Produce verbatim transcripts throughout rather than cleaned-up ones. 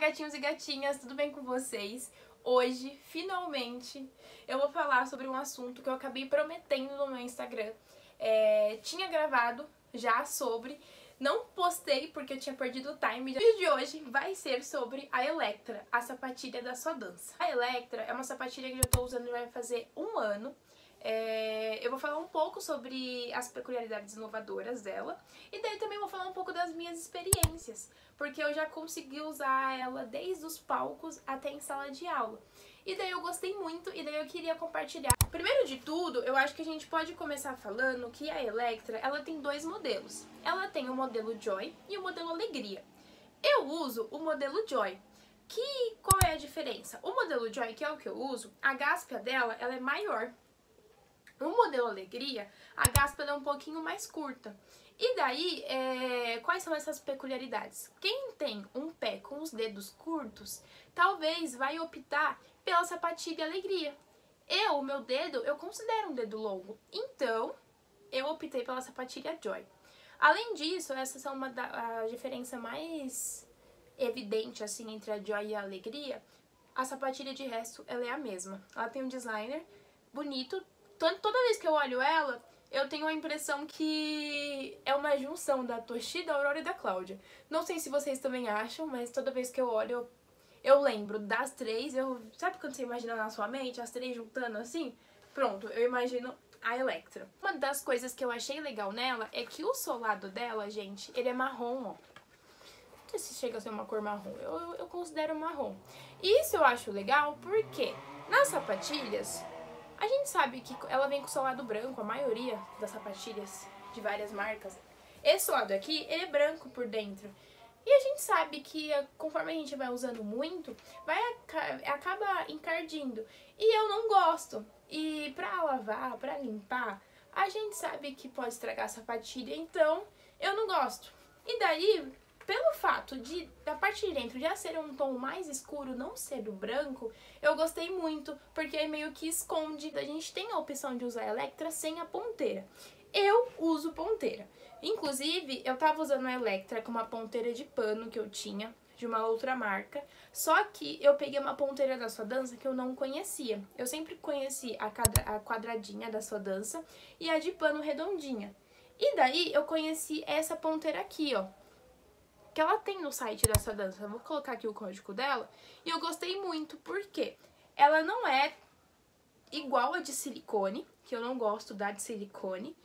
gatinhos e gatinhas, tudo bem com vocês? Hoje, finalmente, eu vou falar sobre um assunto que eu acabei prometendo no meu Instagram. É, tinha gravado já sobre, não postei porque eu tinha perdido o time. O vídeo de hoje vai ser sobre a Electra, a sapatilha da sua dança. A Electra é uma sapatilha que eu tô usando já vai fazer um ano. É, eu vou falar um pouco sobre as peculiaridades inovadoras dela e daí também vou falar um pouco das minhas experiências, porque eu já consegui usar ela desde os palcos até em sala de aula. E daí eu gostei muito e daí eu queria compartilhar. Primeiro de tudo, eu acho que a gente pode começar falando que a Electra, ela tem dois modelos. Ela tem o modelo Joy e o modelo Alegria. Eu uso o modelo Joy. Que, qual é a diferença? O modelo Joy, que é o que eu uso, a gaspa dela ela é maior. No modelo Alegria, a gaspa é um pouquinho mais curta. E daí, é, quais são essas peculiaridades? Quem tem um pé com os dedos curtos, talvez vai optar pela sapatilha Alegria. Eu, o meu dedo, eu considero um dedo longo. Então, eu optei pela sapatilha Joy. Além disso, essas são uma da a diferença mais evidente assim entre a Joy e a Alegria. A sapatilha de resto, ela é a mesma. Ela tem um designer bonito. Toda vez que eu olho ela, eu tenho a impressão que é uma junção da Toshi, da Aurora e da Cláudia. Não sei se vocês também acham, mas toda vez que eu olho, eu, eu lembro das três. Eu, sabe quando você imagina na sua mente, as três juntando assim? Pronto, eu imagino a Electra. Uma das coisas que eu achei legal nela é que o solado dela, gente, ele é marrom, ó. Não sei se chega a ser uma cor marrom, eu, eu, eu considero marrom. E isso eu acho legal porque nas sapatilhas, a gente sabe que ela vem com solado branco, a maioria das sapatilhas de várias marcas. Esse solado aqui, ele é branco por dentro. E a gente sabe que conforme a gente vai usando muito, vai acaba encardindo. E eu não gosto. E pra lavar, pra limpar, a gente sabe que pode estragar a sapatilha, então eu não gosto. E daí, pelo fato de da parte de dentro já ser um tom mais escuro, não ser do branco, eu gostei muito, porque meio que esconde. A gente tem a opção de usar a Electra sem a ponteira. Eu uso ponteira. Inclusive, eu tava usando a Electra com uma ponteira de pano que eu tinha, de uma outra marca, só que eu peguei uma ponteira da Sua Dança que eu não conhecia. Eu sempre conheci a, quadra, a quadradinha da Sua Dança e a de pano redondinha. E daí eu conheci essa ponteira aqui, ó, que ela tem no site da Sua Dança. Eu vou colocar aqui o código dela. E eu gostei muito, porque ela não é igual a de silicone, que eu não gosto da de silicone.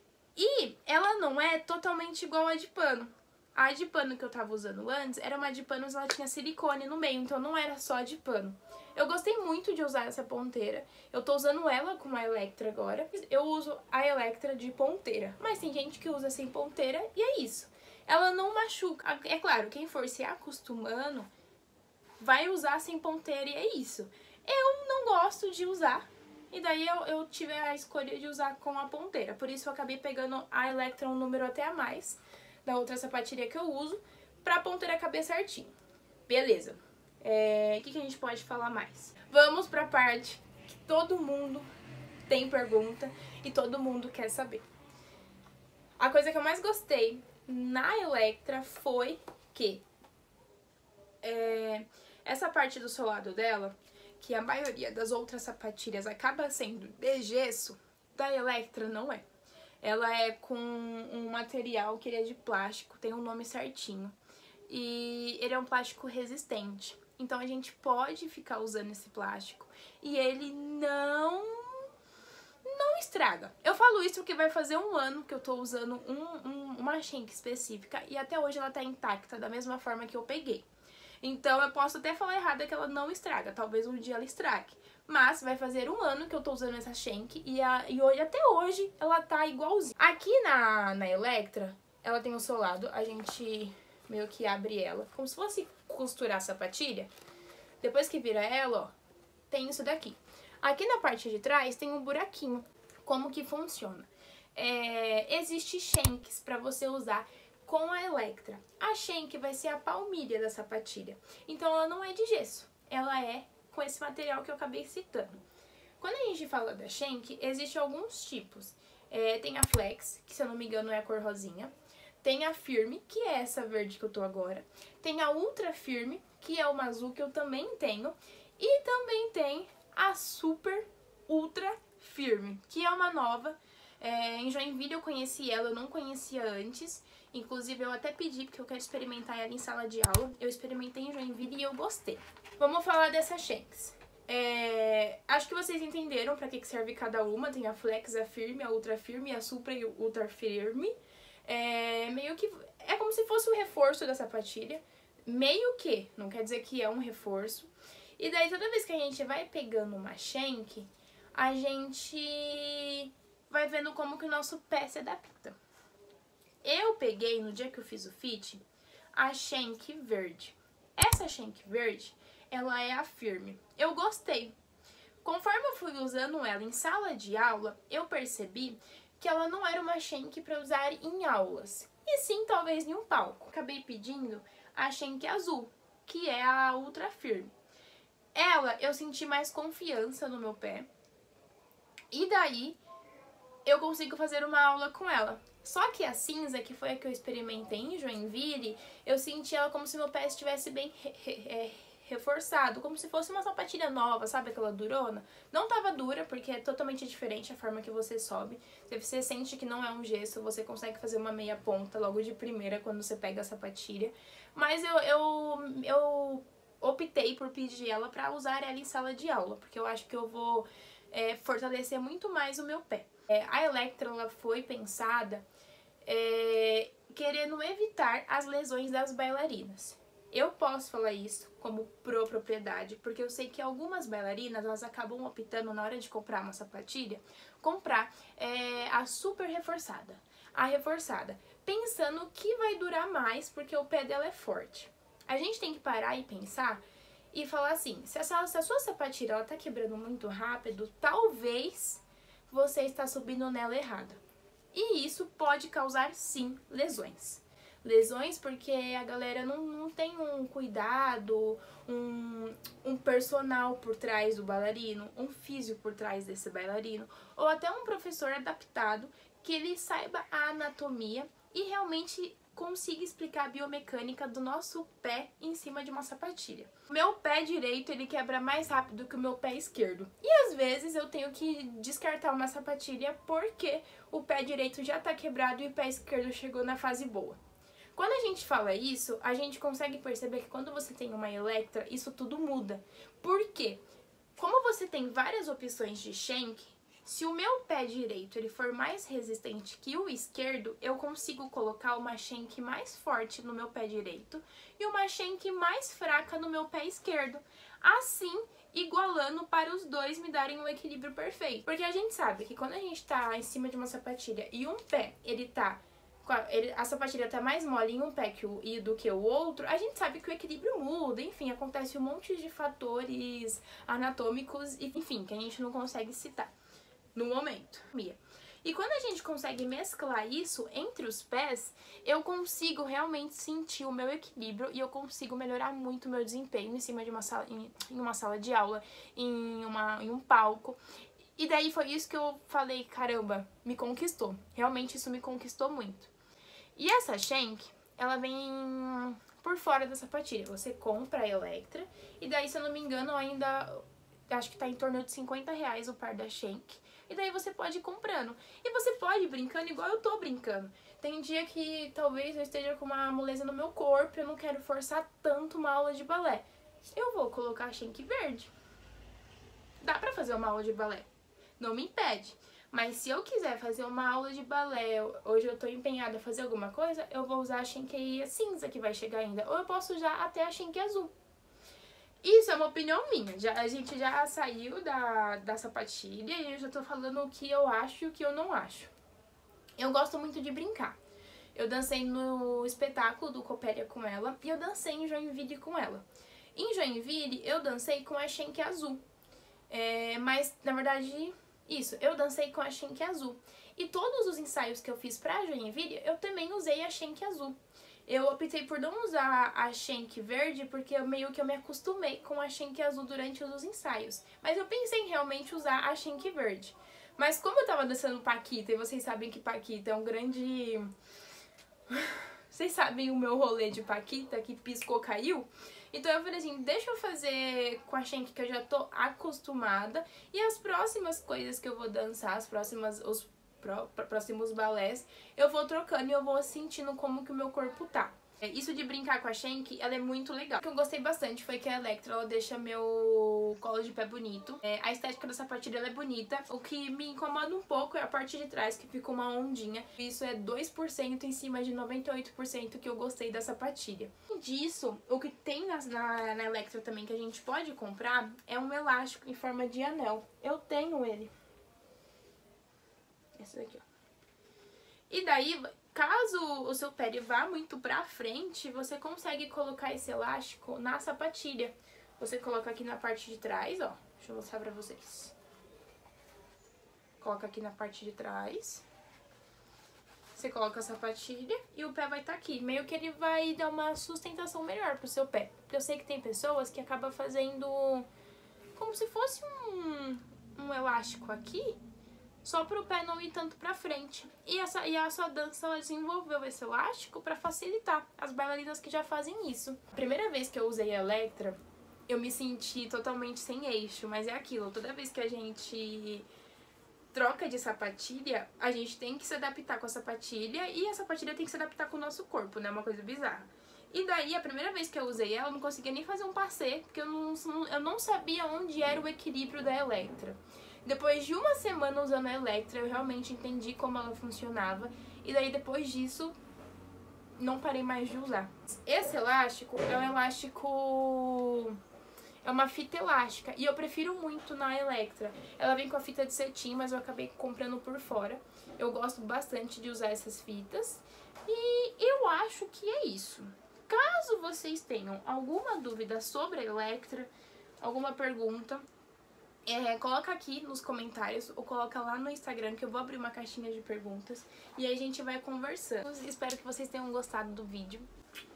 E ela não é totalmente igual a de pano. A de pano que eu tava usando antes era uma de pano, ela tinha silicone no meio, então não era só de pano. Eu gostei muito de usar essa ponteira. Eu tô usando ela com a Electra agora. Eu uso a Electra de ponteira, mas tem gente que usa sem ponteira e é isso. Ela não machuca. É claro, quem for se acostumando vai usar sem ponteira e é isso. Eu não gosto de usar. E daí eu, eu tive a escolha de usar com a ponteira. Por isso eu acabei pegando a Electra um número até a mais da outra sapatilha que eu uso, pra ponteira caber certinho. Beleza. É, o que, que a gente pode falar mais? Vamos pra parte que todo mundo tem pergunta e todo mundo quer saber. A coisa que eu mais gostei na Electra foi que é, essa parte do solado dela, que a maioria das outras sapatilhas acaba sendo de gesso, da Electra não é. Ela é com um material que ele é de plástico, tem um nome certinho. E ele é um plástico resistente. Então a gente pode ficar usando esse plástico e ele não... não estraga. Eu falo isso porque vai fazer um ano que eu tô usando um, um, uma Schenck específica e até hoje ela tá intacta, da mesma forma que eu peguei. Então eu posso até falar errado que ela não estraga, talvez um dia ela estrague. Mas vai fazer um ano que eu tô usando essa Schenck e, a, e hoje, até hoje ela tá igualzinha. Aqui na, na Electra, ela tem o solado, a gente meio que abre ela, como se fosse costurar a sapatilha. Depois que vira ela, ó, tem isso daqui. Aqui na parte de trás tem um buraquinho. Como que funciona? É, existe Schencks para você usar com a Electra. A Schenck vai ser a palmilha da sapatilha. Então ela não é de gesso. Ela é com esse material que eu acabei citando. Quando a gente fala da Schenck, existem alguns tipos. É, tem a Flex, que se eu não me engano é a cor rosinha. Tem a Firme, que é essa verde que eu tô agora. Tem a Ultra Firme, que é uma azul que eu também tenho. E também tem a Super Ultra Firme, que é uma nova. É, em Joinville eu conheci ela, eu não conhecia antes. Inclusive eu até pedi, porque eu quero experimentar ela em sala de aula. Eu experimentei em Joinville e eu gostei. Vamos falar dessa Shanks. É, acho que vocês entenderam pra que que serve cada uma. Tem a Flex, a Firme, a Ultra Firme, a Supra e o Ultra Firme. É, meio que é como se fosse um reforço da sapatilha. Meio que, não quer dizer que é um reforço. E daí toda vez que a gente vai pegando uma Shank, a gente vai vendo como que o nosso pé se adapta. Eu peguei, no dia que eu fiz o fit, a Shank verde. Essa Shank verde, ela é a Firme. Eu gostei. Conforme eu fui usando ela em sala de aula, eu percebi que ela não era uma Shank para usar em aulas. E sim, talvez em um palco. Acabei pedindo a Shank azul, que é a Ultra Firme. Ela, eu senti mais confiança no meu pé. E daí, eu consigo fazer uma aula com ela. Só que a cinza, que foi a que eu experimentei em Joinville, eu senti ela como se meu pé estivesse bem re re reforçado, como se fosse uma sapatilha nova, sabe aquela durona? Não tava dura, porque é totalmente diferente a forma que você sobe. Você sente que não é um gesso, você consegue fazer uma meia ponta logo de primeira quando você pega a sapatilha. Mas eu, eu, eu optei por pedir ela pra usar ela em sala de aula, porque eu acho que eu vou é, fortalecer muito mais o meu pé. É, a Electra, ela foi pensada é, querendo evitar as lesões das bailarinas. Eu posso falar isso como pro propriedade, porque eu sei que algumas bailarinas, elas acabam optando na hora de comprar uma sapatilha, comprar é, a super reforçada, a reforçada, pensando que vai durar mais porque o pé dela é forte. A gente tem que parar e pensar e falar assim, se, essa, se a sua sapatilha ela tá quebrando muito rápido, talvez você está subindo nela errada. E isso pode causar, sim, lesões. Lesões porque a galera não, não tem um cuidado, um, um personal por trás do bailarino, um físio por trás desse bailarino, ou até um professor adaptado que ele saiba a anatomia e realmente consiga explicar a biomecânica do nosso pé em cima de uma sapatilha. O meu pé direito, ele quebra mais rápido que o meu pé esquerdo. E às vezes eu tenho que descartar uma sapatilha porque o pé direito já tá quebrado e o pé esquerdo chegou na fase boa. Quando a gente fala isso, a gente consegue perceber que quando você tem uma Electra, isso tudo muda. Por quê? Como você tem várias opções de Shank, se o meu pé direito ele for mais resistente que o esquerdo, eu consigo colocar uma Shank mais forte no meu pé direito e uma Shank mais fraca no meu pé esquerdo. Assim, igualando para os dois me darem um equilíbrio perfeito. Porque a gente sabe que quando a gente tá em cima de uma sapatilha e um pé, ele tá... Ele, a sapatilha tá mais mole em um pé que o, e do que o outro, a gente sabe que o equilíbrio muda, enfim, acontece um monte de fatores anatômicos, enfim, que a gente não consegue citar no momento. E quando a gente consegue mesclar isso entre os pés, eu consigo realmente sentir o meu equilíbrio e eu consigo melhorar muito o meu desempenho em cima de uma sala, em, em uma sala de aula, em, uma, em um palco. E daí foi isso que eu falei, caramba, me conquistou. Realmente isso me conquistou muito. E essa Shank, ela vem por fora da sapatilha. Você compra a Electra e daí, se eu não me engano, ainda acho que tá em torno de cinquenta reais o par da Shank. E daí você pode ir comprando. E você pode ir brincando igual eu tô brincando. Tem dia que talvez eu esteja com uma moleza no meu corpo, eu não quero forçar tanto uma aula de balé. Eu vou colocar a Shank verde. Dá pra fazer uma aula de balé. Não me impede. Mas se eu quiser fazer uma aula de balé, hoje eu tô empenhada a fazer alguma coisa, eu vou usar a Shank cinza que vai chegar ainda. Ou eu posso usar até a Shank azul. Isso é uma opinião minha. Já, a gente já saiu da, da sapatilha e eu já tô falando o que eu acho e o que eu não acho. Eu gosto muito de brincar. Eu dancei no espetáculo do Copélia com ela e eu dancei em Joinville com ela. Em Joinville, eu dancei com a Shank azul. É, mas, na verdade... Isso, eu dancei com a Shank azul. E todos os ensaios que eu fiz pra Joinville, eu também usei a Shank azul. Eu optei por não usar a Shank verde, porque eu meio que eu me acostumei com a Shank azul durante os ensaios. Mas eu pensei em realmente usar a Shank verde. Mas como eu tava dançando Paquita, e vocês sabem que Paquita é um grande... Vocês sabem o meu rolê de Paquita, que piscou, caiu? Então eu falei assim, deixa eu fazer com a Shank que eu já tô acostumada, e as próximas coisas que eu vou dançar, as próximas, os pró, próximos balés, eu vou trocando e eu vou sentindo como que o meu corpo tá. Isso de brincar com a Shank, ela é muito legal. O que eu gostei bastante foi que a Electra, ela deixa meu colo de pé bonito. É, a estética da sapatilha, ela é bonita. O que me incomoda um pouco é a parte de trás, que fica uma ondinha. Isso é dois por cento em cima de noventa e oito por cento que eu gostei da sapatilha. Além disso, o que tem na, na, na Electra também que a gente pode comprar é um elástico em forma de anel. Eu tenho ele. Esse daqui, ó. E daí, caso o seu pé vá muito pra frente, você consegue colocar esse elástico na sapatilha. Você coloca aqui na parte de trás, ó. Deixa eu mostrar pra vocês. Coloca aqui na parte de trás. Você coloca a sapatilha e o pé vai estar aqui. Meio que ele vai dar uma sustentação melhor pro seu pé. Porque eu sei que tem pessoas que acabam fazendo como se fosse um, um elástico aqui, só para o pé não ir tanto pra frente. E, essa, e a sua dança, ela desenvolveu esse elástico para facilitar as bailarinas que já fazem isso. A primeira vez que eu usei a Electra, eu me senti totalmente sem eixo, mas é aquilo, toda vez que a gente troca de sapatilha, a gente tem que se adaptar com a sapatilha e a sapatilha tem que se adaptar com o nosso corpo, né? Uma coisa bizarra. E daí, a primeira vez que eu usei ela, eu não conseguia nem fazer um passê, porque eu não, eu não sabia onde era o equilíbrio da Electra. Depois de uma semana usando a Electra, eu realmente entendi como ela funcionava. E daí, depois disso, não parei mais de usar. Esse elástico é um elástico... é uma fita elástica. E eu prefiro muito na Electra. Ela vem com a fita de cetim, mas eu acabei comprando por fora. Eu gosto bastante de usar essas fitas. E eu acho que é isso. Caso vocês tenham alguma dúvida sobre a Electra, alguma pergunta... É, coloca aqui nos comentários ou coloca lá no Instagram que eu vou abrir uma caixinha de perguntas e aí a gente vai conversando. Espero que vocês tenham gostado do vídeo.